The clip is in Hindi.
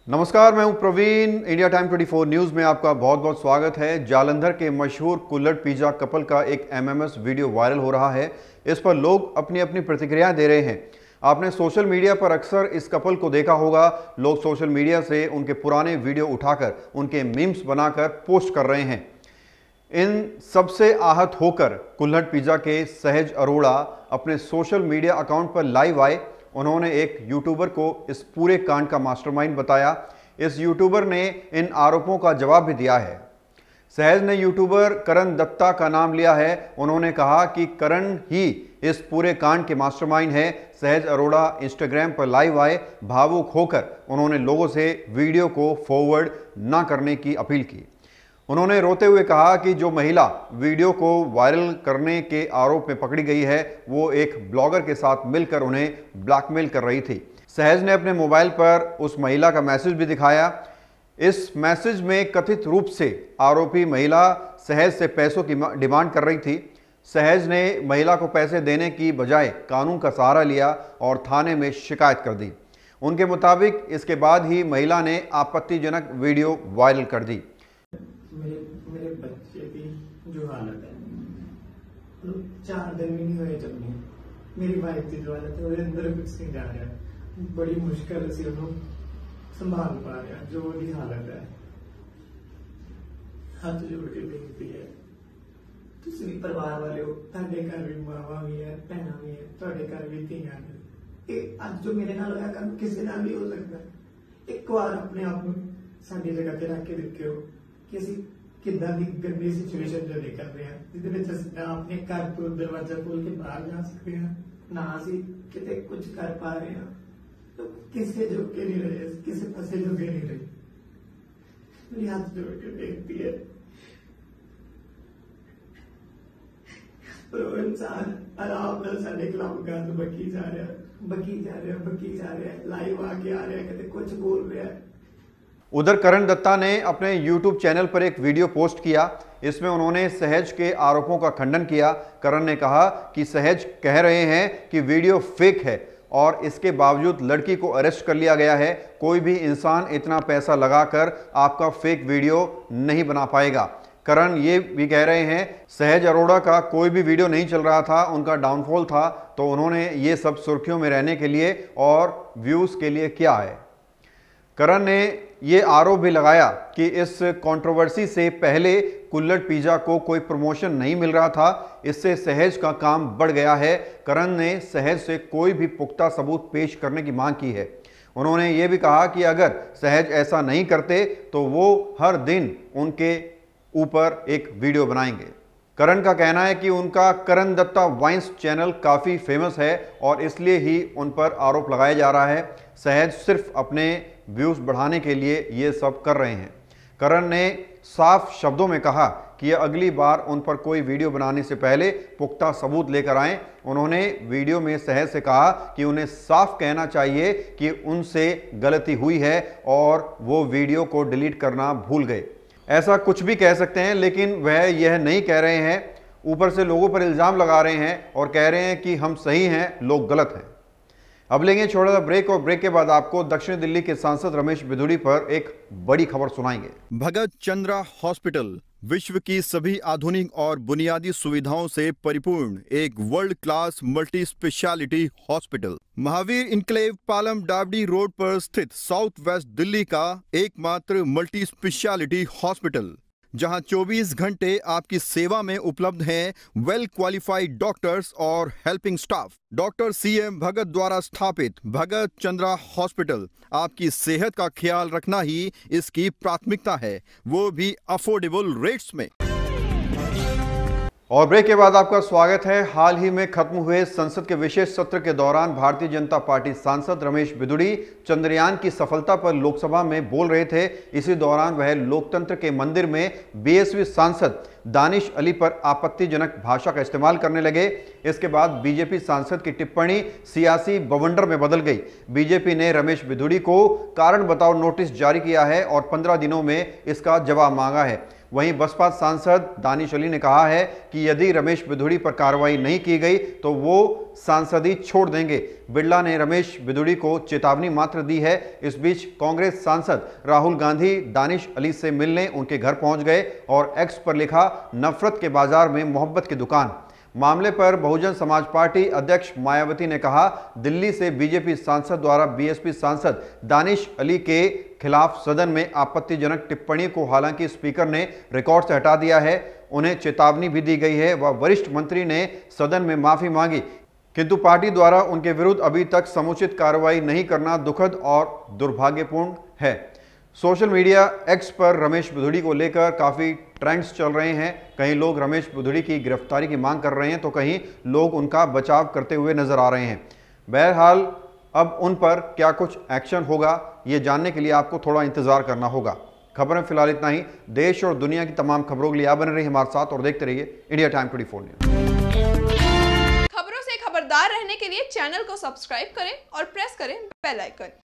नमस्कार, मैं हूं प्रवीण। इंडिया टाइम 24 न्यूज में आपका बहुत बहुत स्वागत है। जालंधर के मशहूर कुल्हड़ पिज्जा कपल का एक एमएमएस वीडियो वायरल हो रहा है। इस पर लोग अपनी अपनी प्रतिक्रियाएं दे रहे हैं। आपने सोशल मीडिया पर अक्सर इस कपल को देखा होगा। लोग सोशल मीडिया से उनके पुराने वीडियो उठाकर उनके मीम्स बनाकर पोस्ट कर रहे हैं। इन सबसे आहत होकर कुल्हड़ पिज्जा के सहज अरोड़ा अपने सोशल मीडिया अकाउंट पर लाइव आए। उन्होंने एक यूट्यूबर को इस पूरे कांड का मास्टरमाइंड बताया। इस यूट्यूबर ने इन आरोपों का जवाब भी दिया है। सहज ने यूट्यूबर करण दत्ता का नाम लिया है। उन्होंने कहा कि करण ही इस पूरे कांड के मास्टरमाइंड है। सहज अरोड़ा इंस्टाग्राम पर लाइव आए। भावुक होकर उन्होंने लोगों से वीडियो को फॉरवर्ड ना करने की अपील की। उन्होंने रोते हुए कहा कि जो महिला वीडियो को वायरल करने के आरोप में पकड़ी गई है वो एक ब्लॉगर के साथ मिलकर उन्हें ब्लैकमेल कर रही थी। सहज ने अपने मोबाइल पर उस महिला का मैसेज भी दिखाया। इस मैसेज में कथित रूप से आरोपी महिला सहज से पैसों की डिमांड कर रही थी। सहज ने महिला को पैसे देने की बजाय कानून का सहारा लिया और थाने में शिकायत कर दी। उनके मुताबिक इसके बाद ही महिला ने आपत्तिजनक वीडियो वायरल कर दी। मेरे बच्चे की जो हालत है 4 दिन भी नहीं हुए जन्मे। मेरी वाइफ की जो हालत है वो अंदर कुछ नहीं जा रहा। बड़ी मुश्किल से उन्होंने संभाल पा रहा जो उनकी हालत है। हाथ जोड़ के बेनती है, तुम भी परिवार वाले हो, ਤੁਹਾਡੇ घर भी मावा भी है, भैन भी है, ਤੁਹਾਡੇ घर भी ਧੀਆਂ ने। ਅੱਜ जो मेरे नाल होया कल किसी नाल भी हो सकता है। एक बार अपने आप में साडी जगह ते रख के देखियो कि ਅਸੀਂ किदा की गंदी सिचुएशन जो निकल रहे हैं, जिद अपने घर तो दरवाजा खोल के बाहर जा सकते हैं, ना असी किते कुछ कर पा रहे हैं। तो किसी जोगे नहीं रहे, किसी पासे जोगे नहीं रहे। मेरी हाथ जोड़ के बेनती है, पर वो इंसान आराम नाल साडे खिलाफ गंद बकी जा रहा है, बकी जा रहा है, बकी जा रहा है। लाइव आके आ रहा है, कहते कुछ बोल रहा है। उधर करण दत्ता ने अपने YouTube चैनल पर एक वीडियो पोस्ट किया। इसमें उन्होंने सहज के आरोपों का खंडन किया। करण ने कहा कि सहज कह रहे हैं कि वीडियो फेक है और इसके बावजूद लड़की को अरेस्ट कर लिया गया है। कोई भी इंसान इतना पैसा लगाकर आपका फेक वीडियो नहीं बना पाएगा। करण ये भी कह रहे हैं सहज अरोड़ा का कोई भी वीडियो नहीं चल रहा था, उनका डाउनफॉल था, तो उन्होंने ये सब सुर्खियों में रहने के लिए और व्यूज़ के लिए किया है। करण ने ये आरोप भी लगाया कि इस कंट्रोवर्सी से पहले कुल्हड़ पिज्जा को कोई प्रमोशन नहीं मिल रहा था। इससे सहज का काम बढ़ गया है। करण ने सहज से कोई भी पुख्ता सबूत पेश करने की मांग की है। उन्होंने ये भी कहा कि अगर सहज ऐसा नहीं करते तो वो हर दिन उनके ऊपर एक वीडियो बनाएंगे। करण का कहना है कि उनका करण दत्ता वाइन्स चैनल काफ़ी फेमस है और इसलिए ही उन पर आरोप लगाया जा रहा है। सहज सिर्फ अपने व्यूज़ बढ़ाने के लिए ये सब कर रहे हैं। करण ने साफ शब्दों में कहा कि अगली बार उन पर कोई वीडियो बनाने से पहले पुख्ता सबूत लेकर आएं। उन्होंने वीडियो में सहज से कहा कि उन्हें साफ कहना चाहिए कि उनसे गलती हुई है और वो वीडियो को डिलीट करना भूल गए। ऐसा कुछ भी कह सकते हैं, लेकिन वह यह नहीं कह रहे हैं। ऊपर से लोगों पर इल्ज़ाम लगा रहे हैं और कह रहे हैं कि हम सही हैं, लोग गलत हैं। अब लेंगे छोटा सा ब्रेक और ब्रेक के बाद आपको दक्षिण दिल्ली के सांसद रमेश बिधूड़ी पर एक बड़ी खबर सुनाएंगे। भगत चंद्रा हॉस्पिटल विश्व की सभी आधुनिक और बुनियादी सुविधाओं से परिपूर्ण एक world class multi speciality hospital Mahavir enclave Palam डावडी रोड पर स्थित साउथ वेस्ट दिल्ली का एकमात्र मल्टी स्पेशलिटी हॉस्पिटल, जहां 24 घंटे आपकी सेवा में उपलब्ध हैं वेल क्वालिफाइड डॉक्टर्स और helping staff. Doctor CM Bhagat द्वारा स्थापित भगत चंद्रा हॉस्पिटल आपकी सेहत का ख्याल रखना ही इसकी प्राथमिकता है, वो भी अफोर्डेबल रेट्स में। और ब्रेक के बाद आपका स्वागत है। हाल ही में खत्म हुए संसद के विशेष सत्र के दौरान भारतीय जनता पार्टी सांसद रमेश बिधूड़ी चंद्रयान की सफलता पर लोकसभा में बोल रहे थे। इसी दौरान वह लोकतंत्र के मंदिर में BSP सांसद दानिश अली पर आपत्तिजनक भाषा का इस्तेमाल करने लगे। इसके बाद बीजेपी सांसद की टिप्पणी सियासी बवंडर में बदल गई। बीजेपी ने रमेश बिधूड़ी को कारण बताओ नोटिस जारी किया है और 15 दिनों में इसका जवाब मांगा है। वहीं बसपा सांसद दानिश अली ने कहा है कि यदि रमेश बिधूड़ी पर कार्रवाई नहीं की गई तो वो सांसदी छोड़ देंगे। बिरला ने रमेश बिधूड़ी को चेतावनी मात्र दी है। इस बीच कांग्रेस सांसद राहुल गांधी दानिश अली से मिलने उनके घर पहुंच गए और एक्स पर लिखा, नफरत के बाजार में मोहब्बत की दुकान। मामले पर बहुजन समाज पार्टी अध्यक्ष मायावती ने कहा, दिल्ली से बीजेपी सांसद द्वारा बीएसपी सांसद दानिश अली के खिलाफ सदन में आपत्तिजनक टिप्पणी को हालांकि स्पीकर ने रिकॉर्ड से हटा दिया है। उन्हें चेतावनी भी दी गई है व वरिष्ठ मंत्री ने सदन में माफी मांगी, किंतु पार्टी द्वारा उनके विरुद्ध अभी तक समुचित कार्रवाई नहीं करना दुखद और दुर्भाग्यपूर्ण है। सोशल मीडिया एक्स पर रमेश बिधूड़ी को लेकर काफ़ी ट्रेंड्स चल रहे हैं। कहीं लोग रमेश बिधूड़ी की गिरफ्तारी की मांग कर रहे हैं तो कहीं लोग उनका बचाव करते हुए नजर आ रहे हैं। बहरहाल अब उन पर क्या कुछ एक्शन होगा ये जानने के लिए आपको थोड़ा इंतजार करना होगा। खबर में फिलहाल इतना ही। देश और दुनिया की तमाम खबरों के लिए आप बने रहिए हमारे साथ और देखते रहिए इंडिया टाइम 24 न्यूज़। खबरों से खबरदार रहने के लिए चैनल को सब्सक्राइब करें और प्रेस करें बेल आइकन।